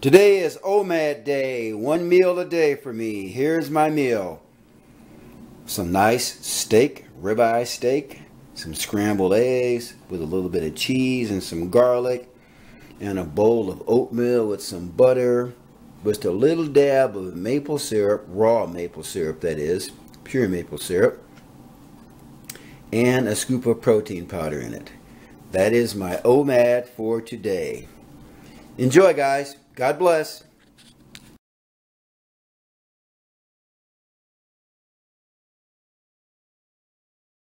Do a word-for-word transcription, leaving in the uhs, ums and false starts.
Today is O M A D day, one meal a day for me. Here's my meal. Some nice steak, ribeye steak, some scrambled eggs with a little bit of cheese and some garlic, and a bowl of oatmeal with some butter, with a little dab of maple syrup, raw maple syrup that is, pure maple syrup, and a scoop of protein powder in it. That is my O M A D for today. Enjoy, guys. God bless.